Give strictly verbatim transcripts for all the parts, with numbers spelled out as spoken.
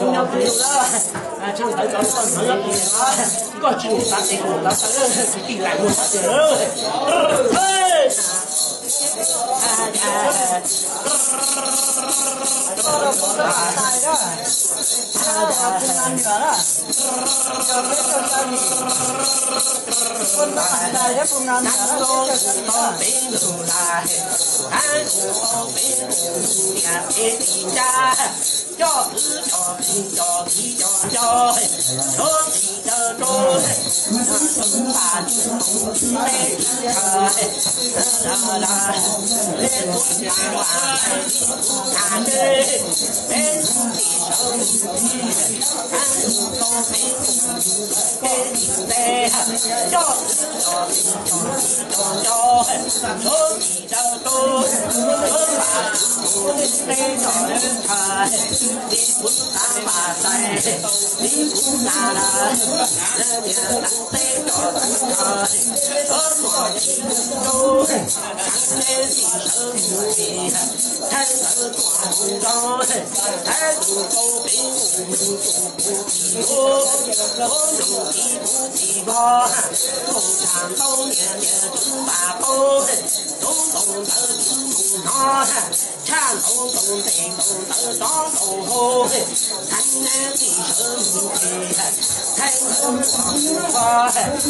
không nhau từ đó trong tới đó nó nó thì nó có chịu ta thì cũng ta sẽ chỉ lại một cái nữa à à tài đó à cũng ăn nữa đó con tài đó cũng ăn nữa đó có tiếng đủ là anh có tiếng đủ nhà thế thì cha cho cứ cho cứ cho khi cho cho cho thì cho cho chúng ta chúng lên la la lên cũng là là à đây lên thì sống anh có tiếng tên tên cho cho cho cho cho cho thì cho cho chúng ta chúng lên rồi thà đi cũng ta mà tay đi cũng là là nhớ nắng tê cho thà ở mọi đâu chẳng nên gì sớm gì thay ở toàn đó thay đủ câu tiếng đủ đủ đủ đủ đủ đủ chỉ bo không chẳng đâu nhẹ nhẹ chúng bà cô đúng đúng thơ chúng nó chan đúng đúng tình đúng thơ đó đúng hồ thanh nghe thì sớm thì thanh không có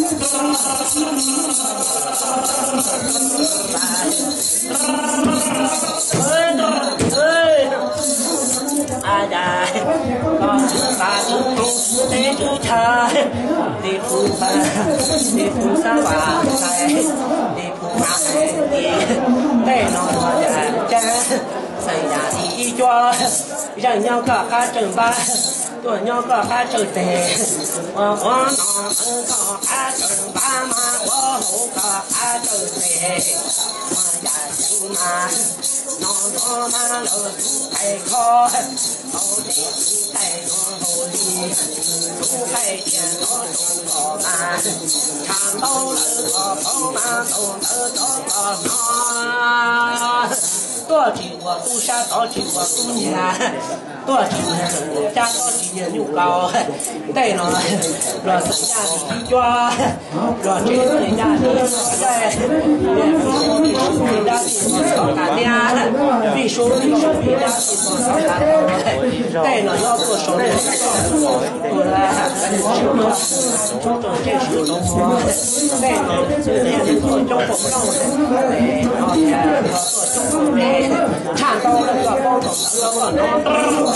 ai da con ba chú thế chú cha đi phụ ba đi phụ sa bà sai đi phụ ba đi đây nó là già cha xây nhà đi cho rằng nhau cả cả trường ba tuổi nhau cả cả trường tề ô nó có cả trường ba mà ô hổ cả cả trường tề mà già chẳng mà nó nó mà lỡ thầy khó ô thì thầy nó hồ đi chú thầy tiền nó trông có mà chẳng đâu lỡ có có mà đâu lỡ có có nó tôi chỉ của tu sa tôi chỉ của tu nhà tôi chỉ cha tôi chỉ nhu cầu đây nó rồi sinh ra thì cho rồi trên sinh ra thì đây vì số thì số thì ra thì có cả nhà vì số thì số thì ra thì có cả đây nó do cuộc sống này của là chúng tôi trên sự đồng hồ đây nó để tôi trong cuộc sống này nó tôi trong cuộc này chạm到那个包头那个nó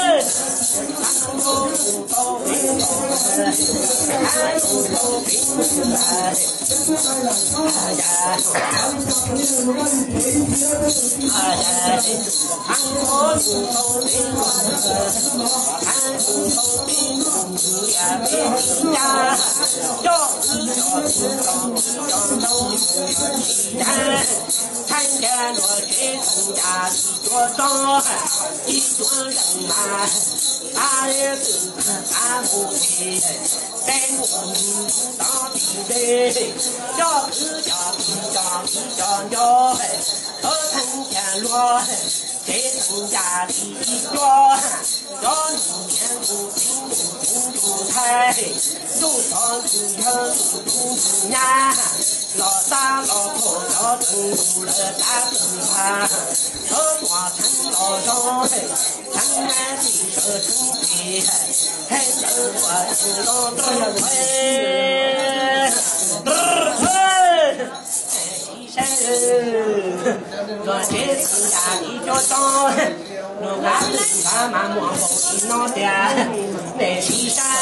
thanh gia nội chế nhà chúa cho đi chúa rằng mà ta đi từ ta mù thì tên mù đó thì đi cho cứ cho cho cho cho ở thanh gia lo chế thanh gia thì cho cho những mù tính mù mù thay dù cho dù hơn dù nhà lo ta lo khổ lo từng đủ lỡ ta từng hà thơ quả thắng lo rồi thắng nghe thì sợ thắng thì hay sợ quả thắng lo rồi rồi chế thằng già đi cho to nó gác từng gã mà mua bộ thì nó đẻ để xí xa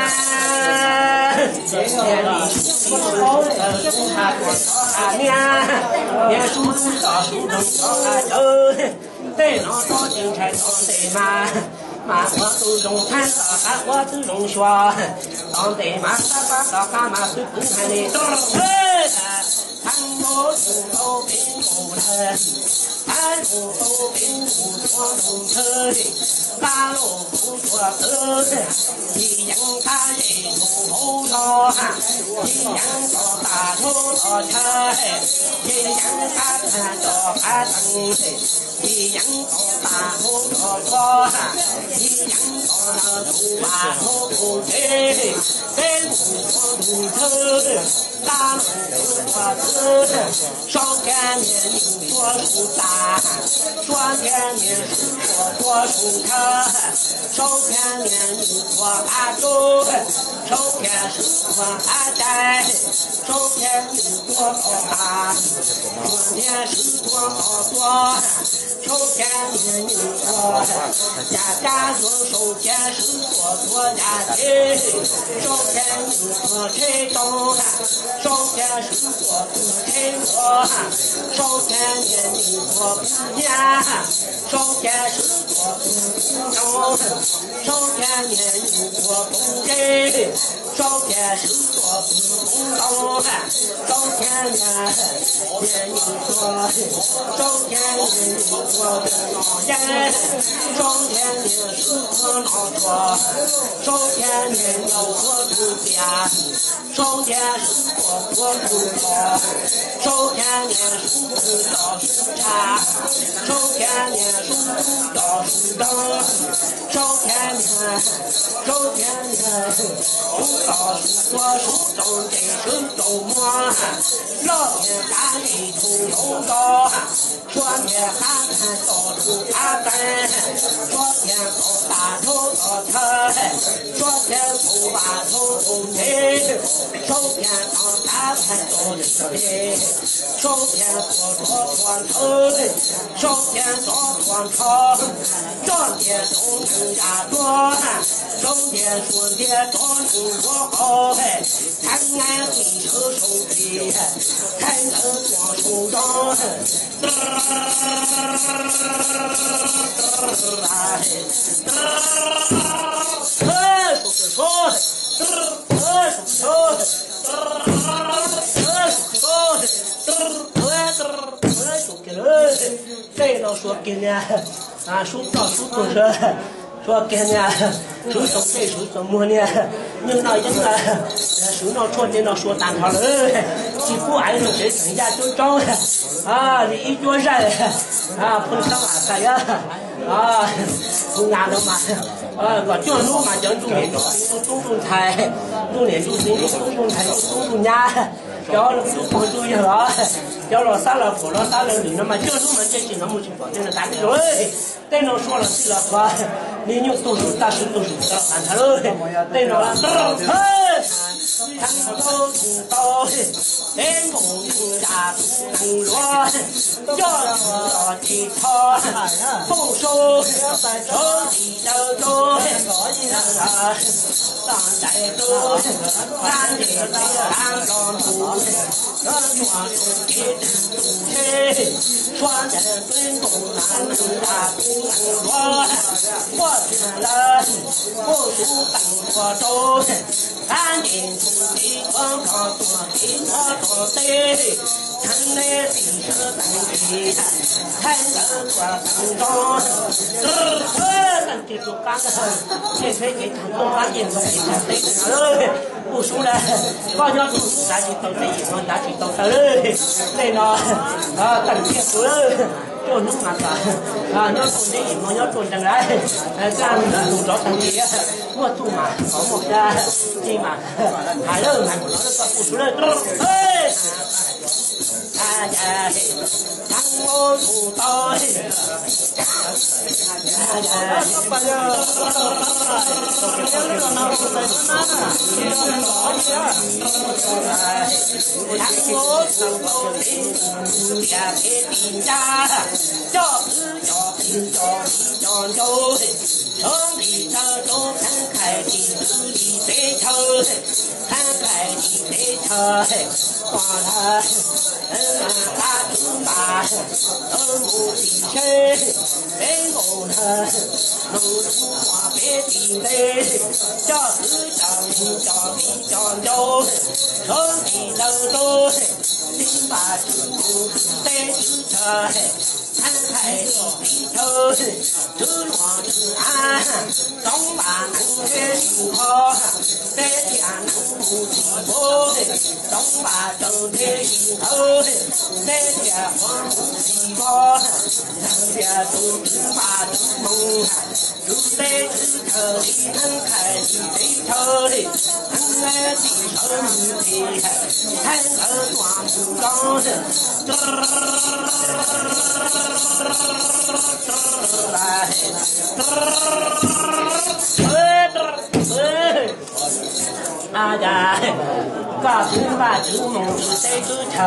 để đi xí phố ở trung hạt à nha nhà chú chú tỏ chú đồng cho à chơi thế nó có chương trình nó để mà mà có tu dùng than tỏ cả có tu dùng xóa còn để mà ta ta tỏ cả mà tu cũng hay này thằng bố dùng tô biến cổ thân thái hồ tô biến cổ cho đồng thơ ba lô cổ cho thơ thì chẳng ta dễ cổ hô lo thì chẳng có ta thô lo thơ thì chẳng ta thà cho ta tăng thì chẳng có ta hô lo cho thì chẳng có 土马头不给，给我土头，大路我走，上天年你多树大，上天年我多树棵，上天年你多阿周，上天是我阿呆，上天你多高大，上天是多好多，上天年你多，家家有手天是多多家庭，上天你多吹动，上天是多多吹我，上天年你多不年，上天是多不中，上天年你多不给，上天是多不公道，上天年年你多，上天年你多的老人，上天年是多老多，上天年要多出家，上天是多多出道，上天年是多到树茶，上天年是多到树灯，上天年上天年树到树多树灯给树都摸，老天大地土有高，上天喊喊到处阿奔，上天高大头到头，上天不把头都没，上天当大盘到地，上天多多团头，上天多团头，上天都能家多，上天说天都能多好，看俺回手手皮，看俺光手掌。再老说给呢，啊，手到手都是说给呢，手手在手怎么呢？你那一个手上戳在那说单条了，几乎挨着这剩下就长啊，你一脚山啊，碰上啊啥呀？啊，从俺那嘛，啊，我叫路嘛叫中年中中中菜，中年中中中中菜中中年。叫了就光注意了，叫了三了four了三了六了嘛，叫路嘛这些那么去搞，真的咱们说，对着说了对了说，你牛都是大手都是到俺他了，对着了，嘿，看到听到，天公家不落，叫了提他，丰收，手里的多，啊，当在多，咱的俺当土。咱抓住一只黑，抓着尊公男人大公罗，我听了不输当我走，赶紧从地方上做地方做对，城内地是当地，看着做当中，呃，咱这就干的，这才给成功发现东西才对的，不输了，光要做咱就到这一方，咱就到这了，对了，啊，等天多了。就弄那个啊，要种这一毛，要种这个，哎，咱弄着等地，我种嘛，好么的，对嘛，还有还不能那个不出来，哎，哎哎，当我出道，哎哎，把这，当我出道，天天定家。叫是叫是叫是叫叫，城里头都看开的，土里在头，看开的在头，光他嗯大猪大，二目的神，人工他露出花白的泪，叫是叫是叫是叫叫，城里头都零八九在地头。看开的地头，这罗子安，东把能月心好，在天能不地波，东把正在心头，在天黄不地波，人家都只把这梦，就在这头里能开你这头里，俺来的手女的，抬头光不高的，啊呀，搞清吧就梦就在就成，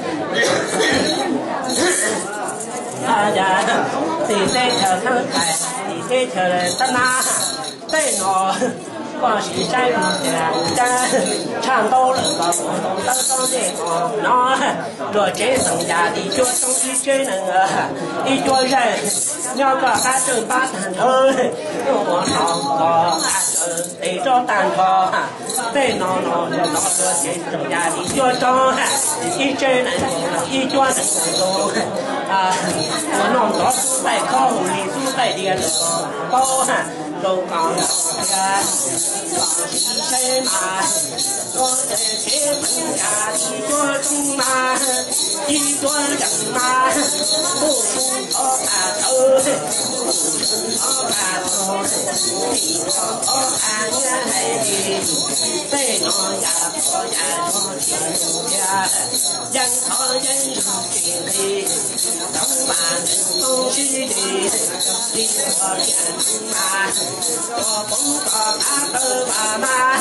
啊呀，你在桥上开，你在桥来在哪？在哪？光是山路的山，唱到了个广东当当的广那，若真生家的脚上一真能啊，一个人两个还正把单头，我唱个还正对着单头，在闹闹的闹着真生家的脚上，一真能一脚能走啊，我弄到住在靠后里住在的那个包都讲呀。谁嘛？我在这分家一桌中嘛，一桌人嘛，不输我把头，不输我把头，你我我看也来的，在那呀我呀我听呀，人好人有情的，都把人东西的，你我人嘛，我不把他都把嘛。我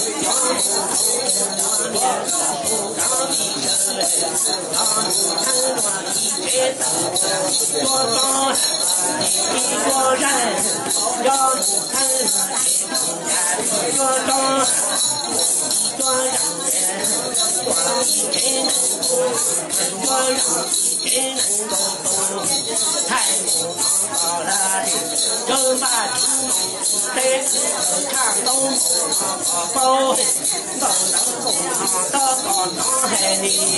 年不到一生，当看我一辈子，多少一个人要看多少一个人，我一真能够，我一真能够懂，太不好了，就把这唱东。包，我能红到高堂海里，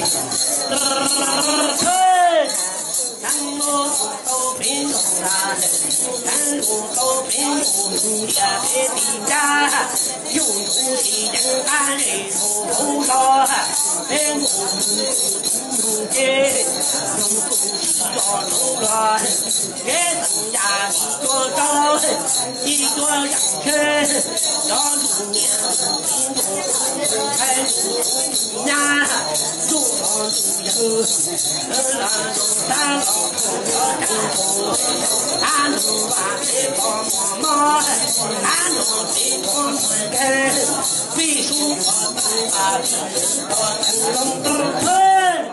嘿，咱路都平路啊，咱路都平路，也别的家，有土的人俺人土高，平路路街，有土的要路了，别人家一个高，一个人去。要路年平路开路呀，路旁路有，那路大路要干活，大路把这帮忙忙，大路这帮忙干，为数我把我成龙都困，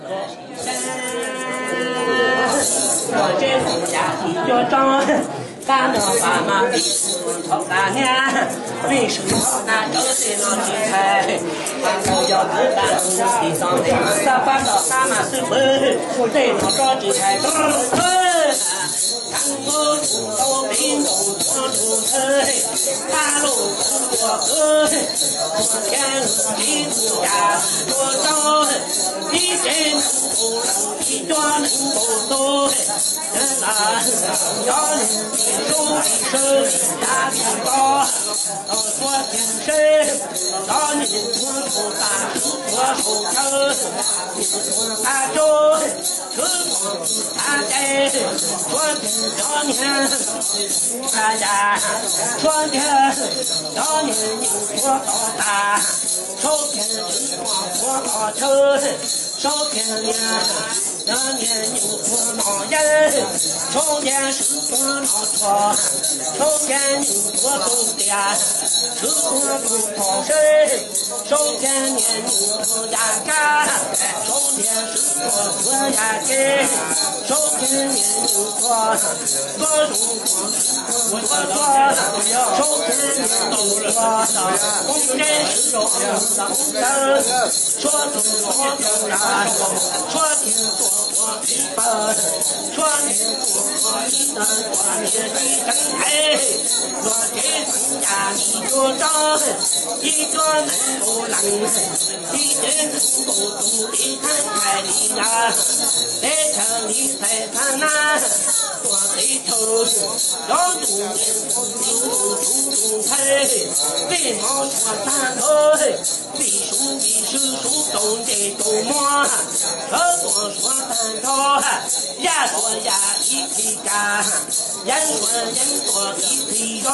我这回家一脚长。干了爸妈的好大年，为什么那周岁那几天，我要自干地上的三八到三嘛是不？在那着几天都是，看我都平路多路程，大路多河，昨天一路家多少，一真能够能一脚能够走，人啊要你。手里手里打的高，到昨天谁让你土土大我手头，你说他走，手光他在，昨天让你大家，昨天让你牛多高大，手天日光多高头，手天年让年牛多闹人，手天是多闹错。手天牛多走的，手多不跑身，手天年牛多压干，手天是多做压根，手天年牛多多种光，我多手天牛多工人是多工人，说中多多难，说天多多平凡，说天多多平凡，说天地。哎，若这增加你就长，一个能够让，一个能够懂得看开的呀，在城里才看呐，我对头，要多年不平路中中开，为毛说三头，为数为数数懂得多么，这多说三头，也说呀一起干，人说人。我一推手的，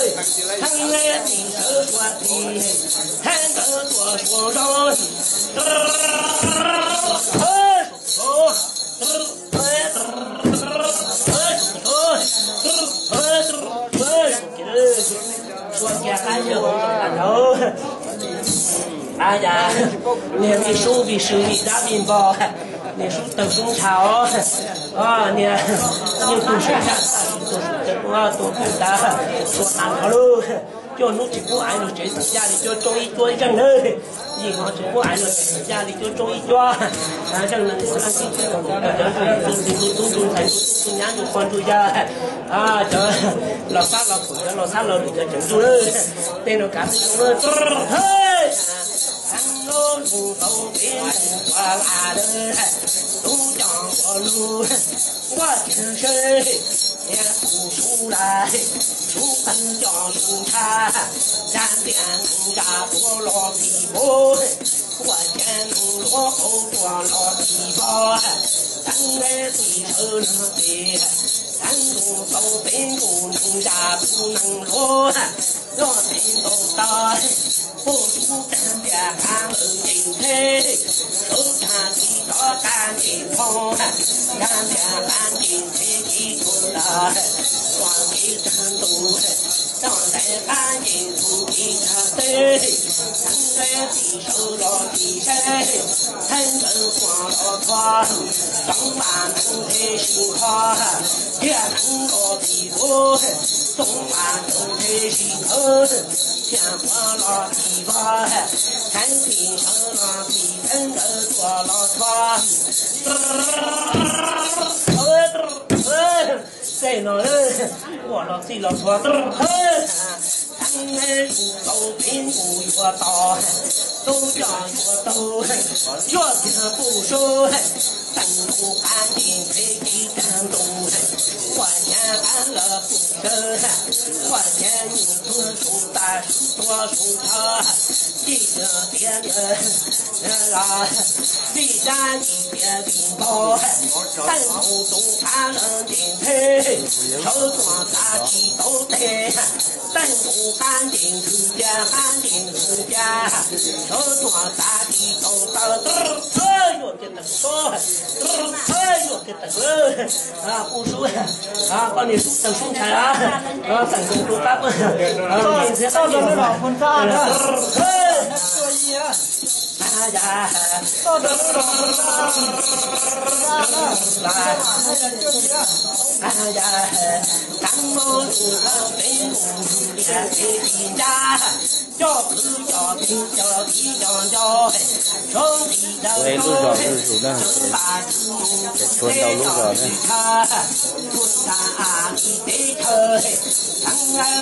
ทั้งเล่นเธอตัวทีแทงเธอตัวชัวร์เฮ้ยโอ้เฮ้ยเฮ้ยเฮ้ยเฮ้ยเฮ้ยเฮ้ยชัวร์แก่ใครเยอะกว่าเรา哎呀，你你手比手里大面包，你手等中超啊，你你都是啥？都是这我都不打，说难好喽，叫侬这不爱侬这家里就种一做一整嘞，你我这不爱侬家里就种一抓，反正呢，我那今天我这这这这种种才中央就关注一下啊，这老三老婆这老三老女的整住了，那种感觉我嘿。山路路头边我拉的，都讲我路，我听谁也不出来，出门叫出差，咱边家多老皮包，我见落后多老皮包，咱来对手能的，咱路走边路能家不能落，若真都到。不出干别看二斤配，手看几多干净碰，干别干净配几多了，光给山东，让来干净出几条队，咱来地手老地山，咱跟光老团，张马能配心花，也能老皮肤，东马能配心口，天光老皮。地方，看地上那地层的多老长，在那人，我老最老长，咱们路走平路越大，都叫越多，越听不说，咱不干净配地干动，我年安了不生，我年你多数大数多数长。一个别人啊，一站一别冰包，咱不懂他能进配，手装大气都得，咱不干净出家，干净出家，手装大气都到这儿，哎呦给等说，哎呦给等了啊，不说啊，帮你等生产啊，啊，等工作干嘛？啊，明天到这儿老混账了，哎。所以啊，哎呀，到这儿了，哎呀，咱们路上北路连在一家，叫苦叫贫叫地叫叫，兄弟叫兄弟，正把主在找一茬，不打你得头，